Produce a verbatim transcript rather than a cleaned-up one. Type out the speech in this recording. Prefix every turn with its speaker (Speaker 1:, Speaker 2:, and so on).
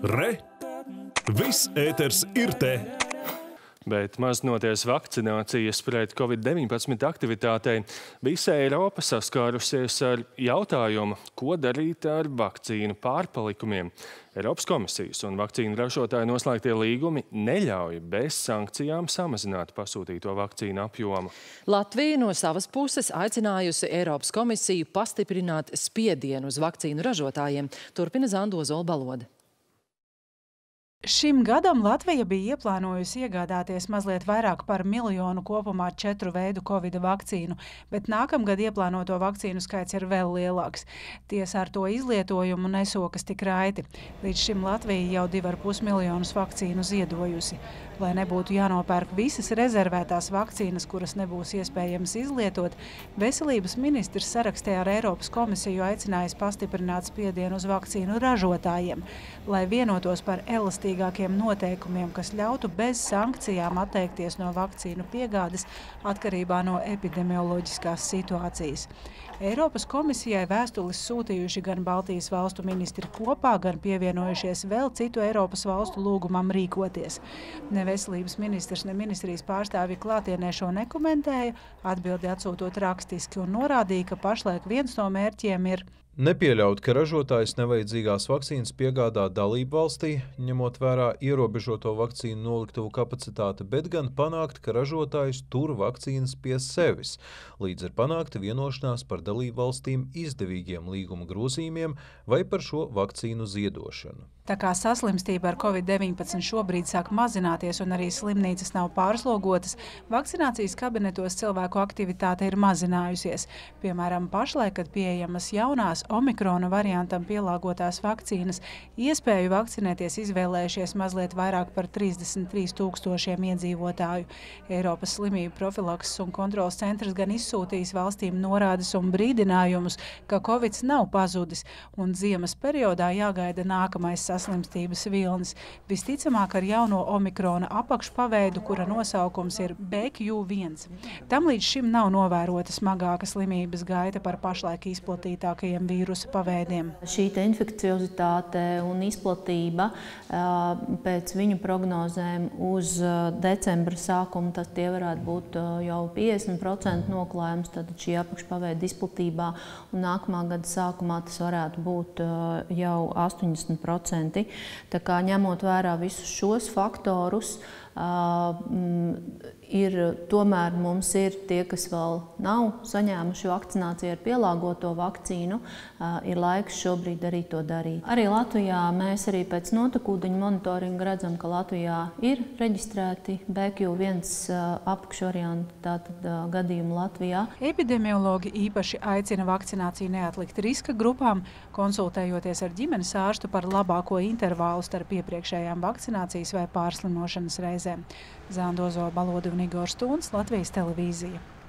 Speaker 1: Re! Viss ēters ir te!
Speaker 2: Bet mazinoties vakcinācijas pret covid deviņpadsmit aktivitātei, visa Eiropa saskārusies ar jautājumu, ko darīt ar vakcīnu pārpalikumiem. Eiropas komisijas un vakcīnu ražotāju noslēgtie līgumi neļauj bez sankcijām samazināt pasūtīto vakcīnu apjomu.
Speaker 3: Latvija no savas puses aicinājusi Eiropas komisiju pastiprināt spiedienu uz vakcīnu ražotājiem, turpina Zanda Ozol-Balode.
Speaker 4: Šim gadam Latvija bija ieplānojusi iegādāties mazliet vairāk par miljonu kopumā četru veidu Covid vakcīnu, bet nākamgad ieplānoto vakcīnu skaits ir vēl lielāks. Tiesa ar to izlietojumu nesokas tik raiti. Līdz šim Latvija jau divi ar pus miljonus vakcīnu ziedojusi. Lai nebūtu jānopērk visas rezervētās vakcīnas, kuras nebūs iespējams izlietot, veselības ministrs sarakstē ar Eiropas komisiju aicinājis pastiprināt spiedienu uz vakcīnu ražotājiem, lai vienotos par elastīgākiem noteikumiem, kas ļautu bez sankcijām atteikties no vakcīnu piegādes atkarībā no epidemioloģiskās situācijas. Eiropas komisijai vēstules sūtījuši gan Baltijas valstu ministri kopā, gan pievienojušies vēl citu Eiropas valstu lūgumam rīkoties. Ne veselības ministrs, ne ministrijas pārstāvji klātienē šo nekomentēja, atbildi atsūtot rakstiski un norādīja, ka pašlaik viens no mērķiem ir
Speaker 5: nepieļaut, ka ražotājs nevajadzīgās vakcīnas piegādā dalību valstī, ņemot vērā ierobežoto vakcīnu noliktuvu kapacitāti, bet gan panākt, ka ražotājs tur vakcīnas pie sevis, līdz ir panākta vienošanās par dalību valstīm izdevīgiem līguma grozījumiem vai par šo vakcīnu ziedošanu.
Speaker 4: Tā kā saslimstība ar covid deviņpadsmit šobrīd sāk mazināties un arī slimnīcas nav pārslogotas, vakcinācijas kabinetos cilvēku aktivitāte ir mazinājusies. Piemēram, pašlaik, kad pieejamas jaunās omikrona variantam pielāgotās vakcīnas, iespēju vakcinēties izvēlējušies mazliet vairāk par trīsdesmit trīs tūkstošiem iedzīvotāju. Eiropas slimību profilakses un kontrolas centrs gan izsūtījis valstīm norādes un brīdinājumus, ka Covids nav pazudis un ziemas periodā jāgaida nākamais saslimstības vilnis. Visticamāk ar jauno omikrona apakšpaveidu, kura nosaukums ir B Q viens. Tam līdz šim nav novērota smagāka slimības gaita par pašlaik izplatītākajiem vīrusa paveidiem.
Speaker 6: Šī infekciozitāte un izplatība pēc viņu prognozēm uz decembra sākumu, tas tie varētu būt jau piecdesmit procenti noklājums, tad šī apakšpaveida izplatībā, un nākamā gada sākumā tas varētu būt jau astoņdesmit procenti. Tā kā ņemot vērā visus šos faktorus, Uh, ir, tomēr mums ir tie, kas vēl nav saņēmuši vakcināciju ar pielāgoto vakcīnu, uh, ir laiks šobrīd arī to darīt. Arī Latvijā mēs arī pēc notekūdeņu monitoringa redzam, ka Latvijā ir reģistrēti B Q viens uh, apakšvarianti, tātad uh, gadījumi Latvijā.
Speaker 4: Epidemiologi īpaši aicina vakcināciju neatlikt riska grupām, konsultējoties ar ģimenes ārstu par labāko intervālu starp iepriekšējām vakcinācijas vai pārslimošanas reizēm. Zanda Ozol-Balode un Igors Stūns, Latvijas televīzija.